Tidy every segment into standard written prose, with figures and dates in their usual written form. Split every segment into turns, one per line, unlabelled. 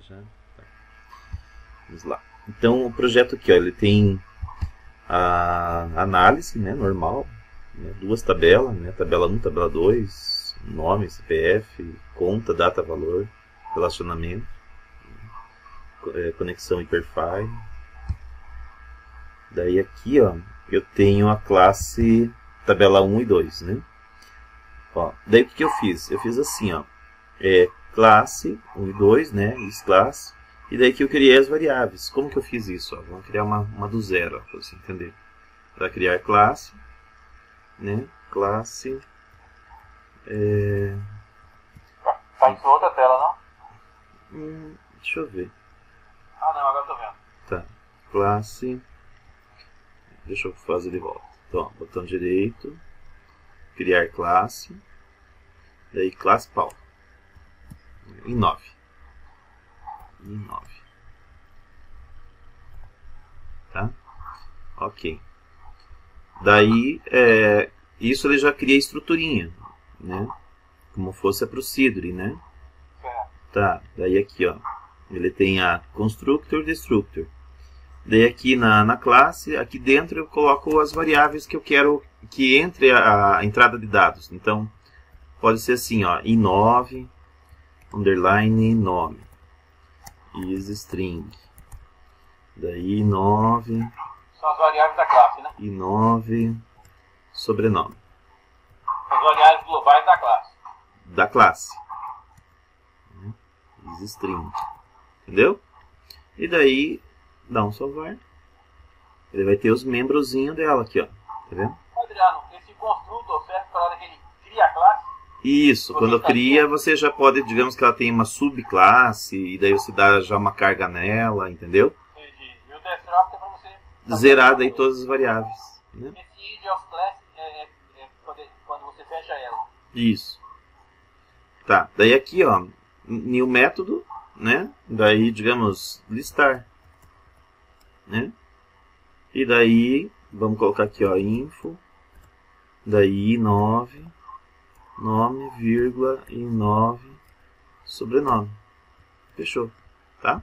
já. Vamos lá. Então o projeto aqui, ó, ele tem a análise, né, normal, né, duas tabelas, né, tabela 1, tabela 2, nome, CPF, conta, data, valor, relacionamento, conexão Hyperfile. Daí aqui, ó, eu tenho a classe tabela 1 e 2, né? Ó, daí o que eu fiz? Eu fiz assim, ó, classe 1 e 2, né, classe. E daí que eu criei as variáveis. Como que eu fiz isso? Ó? Vamos criar uma do zero, para você entender. Para criar classe, né? Classe.
Tá em sua outra tela, não?
Deixa eu ver.
Ah, não, agora eu tô vendo.
Tá. Classe. Deixa eu fazer de volta. Então, ó, botão direito. Criar classe. Daí classe Paulo. Em 9. Em 9. Tá? Ok. Daí, isso ele já cria a estruturinha, né? Como fosse a procedure, né? Tá, daí aqui, ó. Ele tem a constructor, destructor. Daí aqui na classe, aqui dentro eu coloco as variáveis que eu quero que entre a entrada de dados. Então, pode ser assim, ó. i9, underline, nome. isString. Daí i9.
São as variáveis da classe, né?
i9, sobrenome.
As variáveis globais da classe.
Da classe. isString. Entendeu? E daí, dá um salvar. Ele vai ter os membrozinhos dela aqui, ó. Tá vendo?
Adriano, esse construtor serve para a hora que ele cria a classe?
Isso, quando cria, você já pode, digamos que ela tem uma subclasse, e daí você dá já uma carga nela, entendeu?
Entendi. E o destruct é para você...
Zerar aí todas as variáveis. Né?
Esse id of class é quando você fecha ela.
Isso. Tá, daí aqui, ó, new método, né? Daí, digamos, listar. Né? E daí, vamos colocar aqui, ó, info. Daí, 9, nome, vírgula, e 9, sobrenome. Fechou, tá?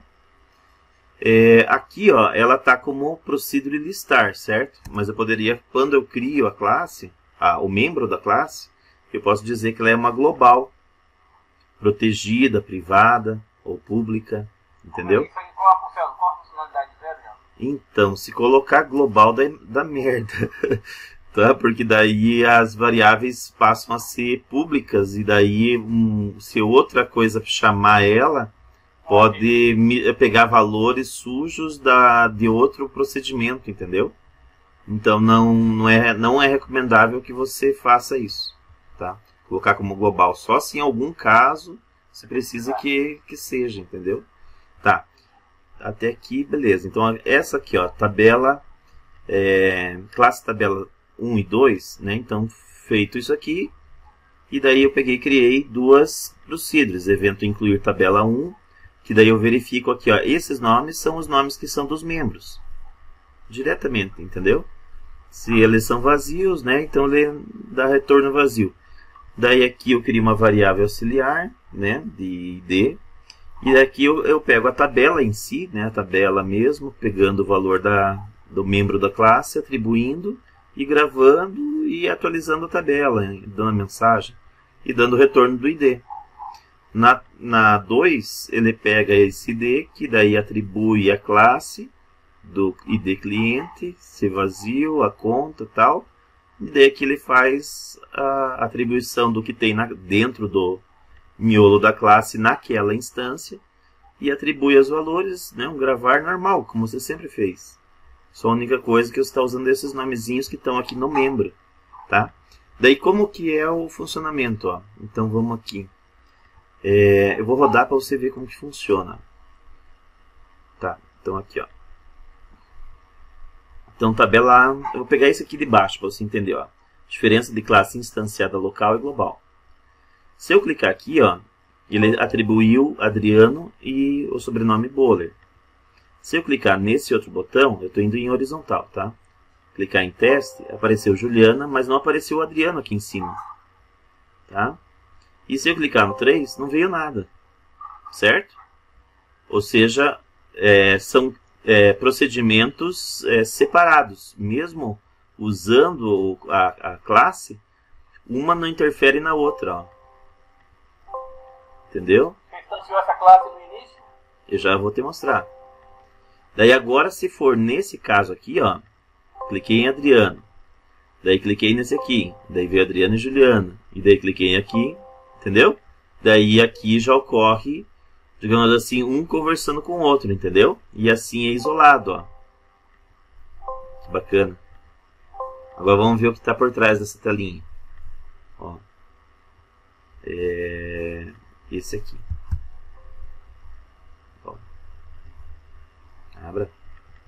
Aqui, ó, ela tá como procedure listar, certo? Mas eu poderia, quando eu crio a classe, o membro da classe, eu posso dizer que ela é uma global, protegida, privada ou pública, entendeu?
Isso aí, qual a funcionalidade zero, Adriano?
Então, se colocar global dá merda. Tá? Porque daí as variáveis passam a ser públicas e daí se outra coisa chamar ela, pode pegar valores sujos de outro procedimento, entendeu? Então não é recomendável que você faça isso, tá? Colocar como global só se em algum caso você precisa que seja, entendeu? Tá, até aqui beleza. Então essa aqui, ó, tabela, classe tabela 1 e 2, né? Então feito isso aqui, e daí eu peguei e criei duas procedures, evento incluir tabela 1, que daí eu verifico aqui, ó, esses nomes são os nomes que são dos membros, diretamente, entendeu? Se eles são vazios, né, então ele dá retorno vazio. Daí aqui eu crio uma variável auxiliar, né, de id, e daqui eu pego a tabela em si, né, a tabela mesmo, pegando o valor do membro da classe, atribuindo, e gravando e atualizando a tabela, dando a mensagem, e dando o retorno do id. Na 2, ele pega esse id, que daí atribui a classe do id cliente, se vazio, a conta e tal. E daí aqui ele faz a atribuição do que tem dentro do miolo da classe naquela instância. E atribui os valores, né, um gravar normal, como você sempre fez. Só a única coisa que você está usando esses nomezinhos que estão aqui no membro. Tá? Daí como que é o funcionamento? Ó? Então vamos aqui. Eu vou rodar para você ver como que funciona. Tá, então aqui, ó. Então tabela, eu vou pegar esse aqui de baixo para você entender, ó. Diferença de classe instanciada local e global. Se eu clicar aqui, ó, ele atribuiu Adriano e o sobrenome Boller. Se eu clicar nesse outro botão, eu estou indo em horizontal, tá? Clicar em teste, apareceu Juliana, mas não apareceu o Adriano aqui em cima. Tá? E se eu clicar no 3, não veio nada. Certo? Ou seja, são procedimentos separados. Mesmo usando a classe, uma não interfere na outra. Ó. Entendeu?
Você instanciou essa classe no início?
Eu já vou te mostrar. Daí agora, se for nesse caso aqui, ó, cliquei em Adriano. Daí cliquei nesse aqui. Daí veio Adriano e Juliana. E daí cliquei aqui. Entendeu? Daí aqui já ocorre, digamos assim, um conversando com o outro, entendeu? E assim é isolado, ó. Que bacana. Agora vamos ver o que está por trás dessa telinha. Ó. Esse aqui. Bom. Abra.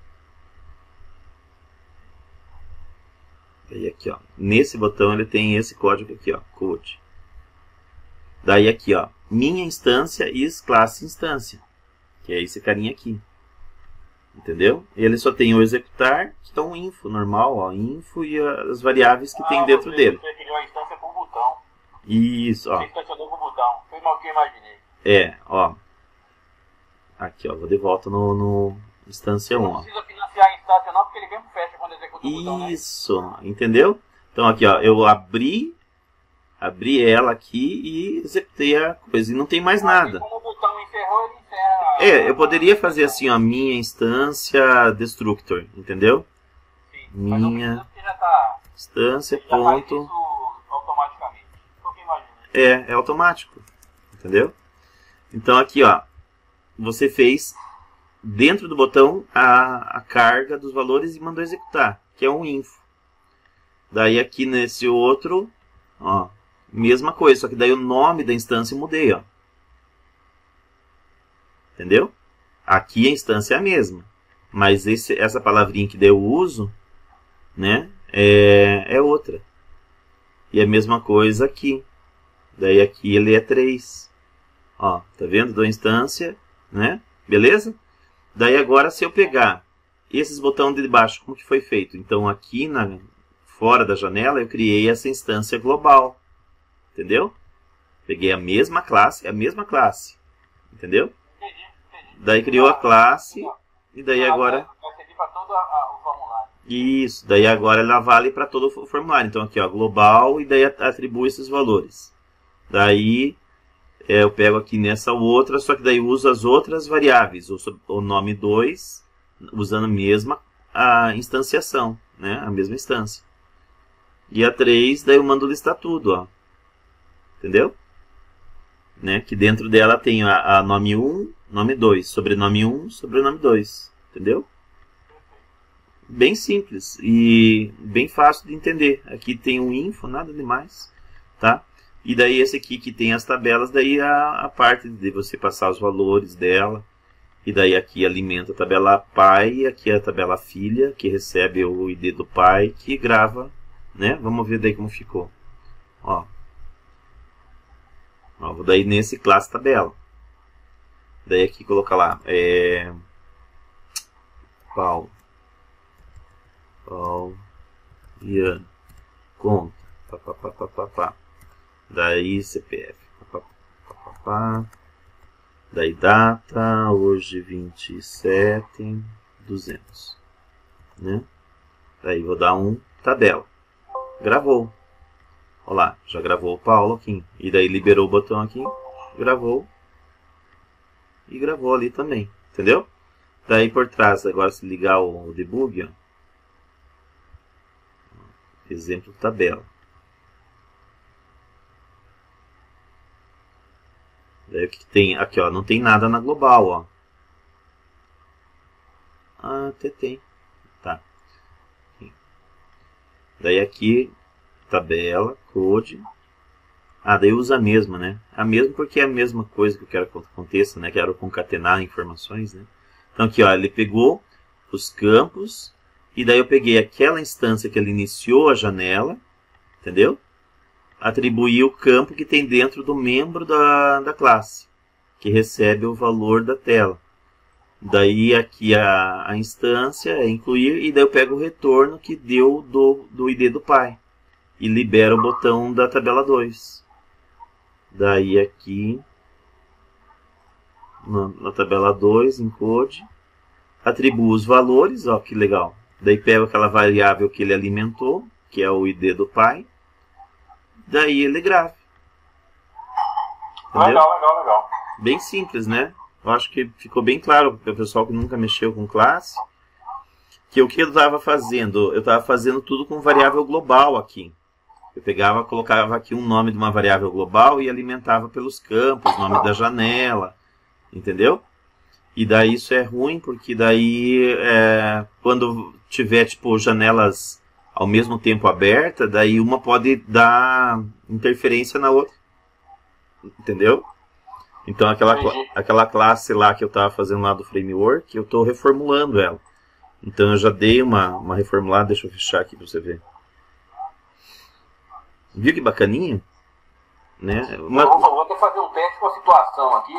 Daí aqui, ó. Nesse botão ele tem esse código aqui, ó. Code. Daí aqui, ó. Minha instância is classe instância. Que é esse carinha aqui. Entendeu? Ele só tem o executar, que é um info normal, ó. Info e as variáveis que tem dentro dele.
Você criou a instância com o botão.
Isso, ó.
Você instanciou com o botão. Foi mal que eu imaginei.
Ó. Aqui, ó. Vou de volta no instância 1, ó.
Não precisa financiar a instância não, porque ele mesmo fecha quando executa o botão, né?
Isso, entendeu? Então aqui, ó, eu abri ela aqui e executei a coisa. E não tem mais nada.
Como o botão encerrou, ele encerra...
Eu poderia fazer assim, ó, minha instância destructor, entendeu?
Sim, mas não
Minha
precisa, porque já tá...
instância,
Já faz
ponto...
isso automaticamente. Foi o que eu imaginei.
É automático, entendeu? Então aqui, ó, você fez dentro do botão a carga dos valores e mandou executar, que é um info. Daí aqui nesse outro, ó, mesma coisa, só que daí o nome da instância eu mudei, ó. Entendeu? Aqui a instância é a mesma, mas essa palavrinha que daí eu uso, né, é outra. E a mesma coisa aqui. Daí aqui ele é 3. Ó, tá vendo? Da instância, né? Beleza? Daí agora se eu pegar esses botões de baixo, como que foi feito? Então aqui fora da janela eu criei essa instância global. Entendeu? Peguei a mesma classe, entendeu?
Entendi.
Daí criou a classe e daí agora...
Vai servir para todo o formulário.
Isso, daí agora ela vale para todo o formulário. Então aqui, ó, global, e daí atribui esses valores. Daí eu pego aqui nessa outra, só que daí uso as outras variáveis. O nome 2, usando a mesma instanciação, né? A mesma instância. E a 3, daí eu mando listar tudo, ó. Entendeu? Né? Que dentro dela tem a nome 1, nome 2, sobrenome 1, sobrenome 2. Entendeu? Bem simples e bem fácil de entender. Aqui tem um info, nada demais, tá? E daí esse aqui que tem as tabelas, daí a parte de você passar os valores dela. E daí aqui alimenta a tabela pai, aqui a tabela filha, que recebe o ID do pai, que grava, né? Vamos ver daí como ficou. Ó, vou daí nesse classe tabela. Daí aqui colocar lá, Paulo, Ian, conta, papapá. Daí CPF, daí data, hoje 27/200, né? Daí vou dar tabela, gravou, olha lá, já gravou o Paulo aqui, e daí liberou o botão aqui, gravou, e gravou ali também, entendeu? Daí por trás, agora se ligar o debug, ó, exemplo tabela. Daí o que tem aqui, ó, não tem nada na global, ó. Até tem, tá. Daí aqui tabela, code. Daí usa a mesma, né? A mesma porque é a mesma coisa que eu quero que aconteça, né? Quero concatenar informações, né? Então aqui, ó, ele pegou os campos e daí eu peguei aquela instância que ele iniciou a janela, entendeu? Atribuir o campo que tem dentro do membro da classe, que recebe o valor da tela. Daí aqui a instância é incluir, e daí eu pego o retorno que deu do ID do pai. E libero o botão da tabela 2. Daí aqui, na tabela 2, encode, atribuo os valores, ó, que legal. Daí pego aquela variável que ele alimentou, que é o ID do pai, daí ele grave. Entendeu?
Legal.
Bem simples, né? Eu acho que ficou bem claro para o pessoal que nunca mexeu com classe, que o que eu estava fazendo? Eu estava fazendo tudo com variável global aqui. Eu pegava, colocava aqui um nome de uma variável global e alimentava pelos campos, nome da janela, entendeu? E daí isso é ruim, porque daí quando tiver tipo janelas ao mesmo tempo abertas, daí uma pode dar interferência na outra, entendeu? Então aquela classe lá que eu estava fazendo lá do framework, eu estou reformulando ela. Então eu já dei uma reformulada, deixa eu fechar aqui para você ver. Viu que bacaninha? Né?
Eu vou ter que fazer um teste com a situação aqui,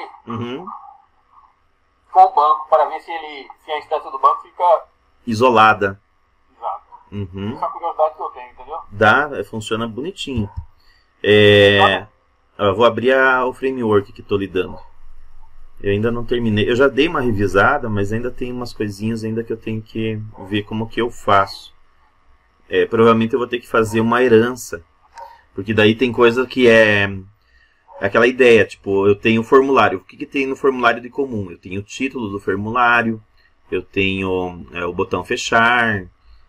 com o banco, para ver se a instância do banco fica
isolada.
Exato. Essa é a curiosidade que eu tenho, entendeu?
Funciona bonitinho. Eu vou abrir o framework que estou lidando. Eu ainda não terminei. Eu já dei uma revisada, mas ainda tem umas coisinhas ainda que eu tenho que ver como que eu faço. Provavelmente eu vou ter que fazer uma herança. Porque daí tem coisa que é aquela ideia, tipo, eu tenho o formulário. O que tem no formulário de comum? Eu tenho o título do formulário, eu tenho o botão fechar,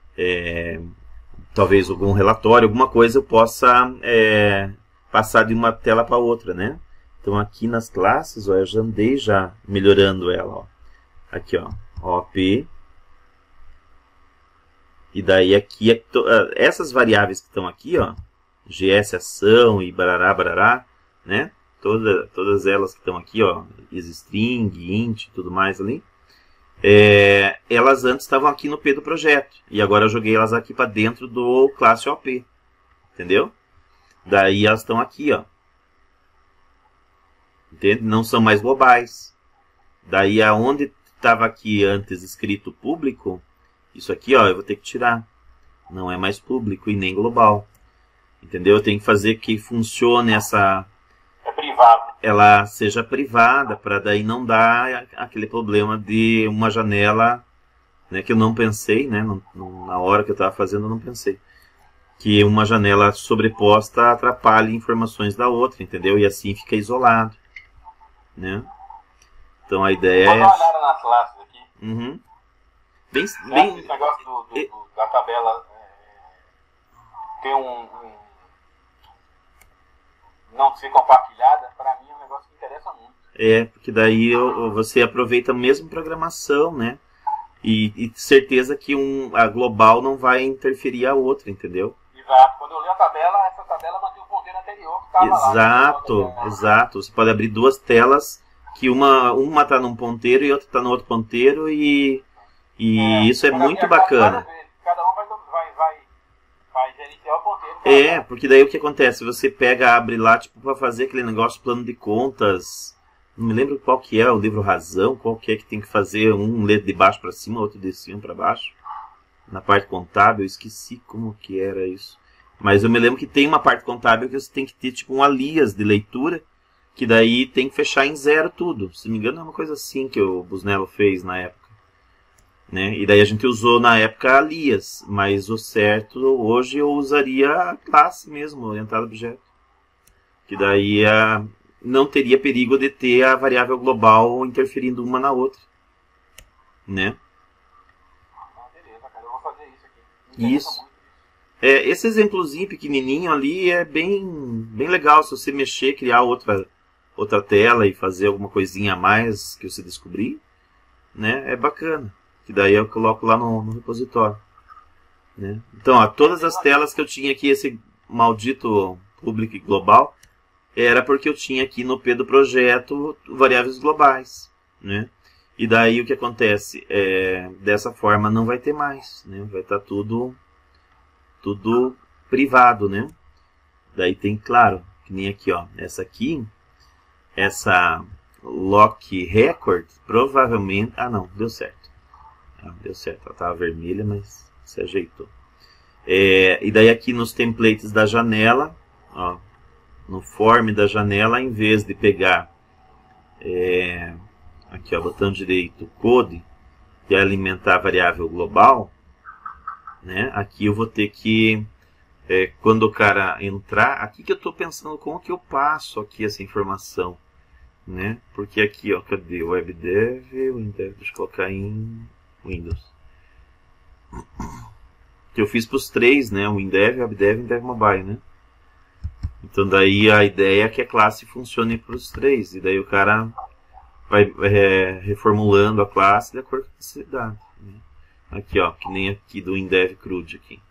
talvez algum relatório, alguma coisa eu possa passar de uma tela para outra, né? Então aqui nas classes, ó, eu já andei melhorando ela, ó. Aqui, ó, OP. E daí aqui, essas variáveis que estão aqui, ó, GS ação e barará, né? Todas elas que estão aqui, ó, isString, int e tudo mais ali, elas antes estavam aqui no P do projeto. E agora eu joguei elas aqui para dentro do classe OP. Entendeu? Daí elas estão aqui, ó. Entende? Não são mais globais. Daí aonde estava aqui antes escrito público, isso aqui, ó, eu vou ter que tirar. Não é mais público e nem global. Entendeu? Eu tenho que fazer que funcione ela seja privada, para daí não dar aquele problema de uma janela, né, que eu não pensei, né, na hora que eu estava fazendo eu não pensei. Que uma janela sobreposta atrapalhe informações da outra, entendeu? E assim fica isolado, né? Então a ideia
é... Vou dar uma olhada nas classes aqui.
Esse
negócio da tabela ter não ser compartilhada, para mim é um negócio que interessa muito.
Porque daí você aproveita a mesma programação, né? E certeza que a global não vai interferir a outra, entendeu?
Exato. Quando eu li a tabela, essa tabela mantém o ponteiro anterior que estava lá.
Exato. Você pode abrir duas telas, que uma está num ponteiro e outra está no outro ponteiro, e isso é muito bacana.
Cada um vai gerenciar o ponteiro.
Porque daí o que acontece? Você abre lá, tipo, para fazer aquele negócio, plano de contas. Não me lembro qual que é, o livro Razão, qual que é que tem que fazer, um ler de baixo para cima, outro de cima para baixo. Na parte contábil, eu esqueci como que era isso. Mas eu me lembro que tem uma parte contábil que você tem que ter tipo um alias de leitura, que daí tem que fechar em 0 tudo. Se não me engano é uma coisa assim que o Busnello fez na época. Né? E daí a gente usou na época alias, mas o certo hoje eu usaria a classe mesmo, orientada a objeto. Que daí não teria perigo de ter a variável global interferindo uma na outra. Né?
Beleza, cara, eu vou fazer isso aqui.
Isso. Esse exemplozinho pequenininho ali é bem legal. Se você mexer, criar outra tela e fazer alguma coisinha a mais que você descobrir, né? É bacana. Que daí eu coloco lá no repositório. Né? Então, ó, todas as telas que eu tinha aqui, esse maldito público e global, era porque eu tinha aqui no P do projeto variáveis globais. Né? E daí o que acontece? Dessa forma não vai ter mais. Né? Vai estar tudo privado. Né? Daí tem, claro, que nem aqui, ó, essa lock record, provavelmente... Ah, não, deu certo. Deu certo, ela estava vermelha, mas se ajeitou. E daí aqui nos templates da janela, ó, no form da janela, em vez de pegar aqui ó, botão direito, code, que é alimentar a variável global, né? Aqui eu vou ter que, quando o cara entrar, aqui que eu estou pensando como que eu passo aqui essa informação, né? Porque aqui, ó, cadê o WebDev, deixa eu colocar em Windows. Que eu fiz para os três, né? O WinDev, WebDev e WinDev Mobile, né? Então daí a ideia é que a classe funcione para os três, e daí o cara vai reformulando a classe de acordo com a necessidade, né? Aqui ó, que nem aqui do WinDev CRUD aqui.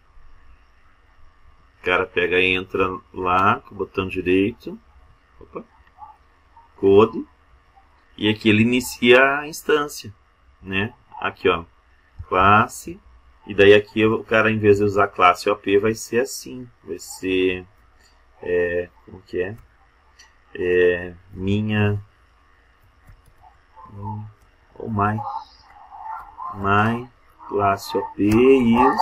O cara pega e entra lá com o botão direito, opa, code, e aqui ele inicia a instância, né? Aqui ó, classe, e daí aqui o cara, em vez de usar classe OP, vai ser assim, vai ser, como que é? Minha, ou my classe OP is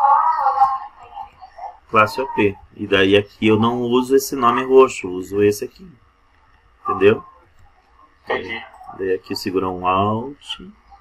classe OP. E daí aqui eu não uso esse nome roxo, uso esse aqui. Entendeu?
Entendi.
Daí aqui eu seguro um Alt.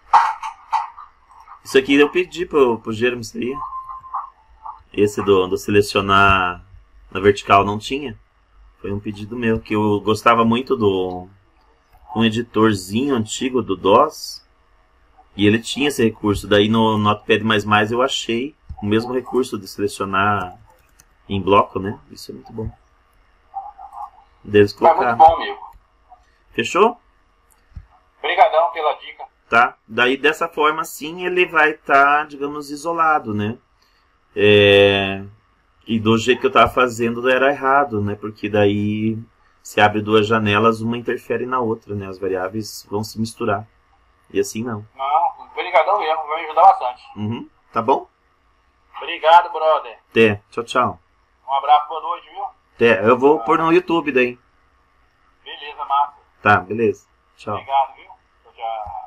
Isso aqui eu pedi pro Jeremy, isso aí. Esse do selecionar na vertical não tinha. Foi um pedido meu, que eu gostava muito do um editorzinho antigo do DOS. E ele tinha esse recurso. Daí no Notepad++ eu achei o mesmo recurso de selecionar em bloco, né? Isso é muito bom. Deles colocar.
É muito bom, amigo.
Fechou?
Obrigadão pela dica.
Tá? Daí dessa forma assim ele vai estar, digamos, isolado, né? E do jeito que eu estava fazendo era errado, né? Porque daí se abre duas janelas, uma interfere na outra, né? As variáveis vão se misturar. E assim não.
Não, obrigadão mesmo, vai me ajudar bastante.
Uhum. Tá bom?
Obrigado, brother.
Até. Tchau, tchau.
Um abraço, boa noite, viu?
Até. Eu vou pôr no YouTube daí.
Beleza, massa.
Tá, beleza. Tchau.
Obrigado, viu? Tchau, tchau.